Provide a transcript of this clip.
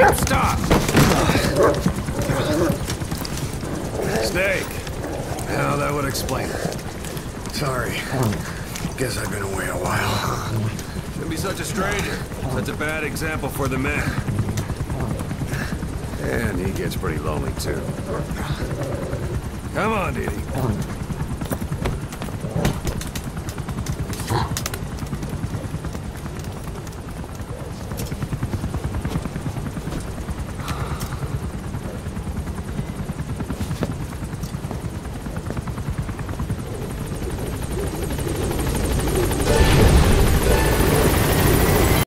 Stop! Steak. Now that would explain it. Sorry. Guess I've been away a while. Shouldn't be such a stranger. Such a bad example for the men. And he gets pretty lonely, too. Come on, Didi.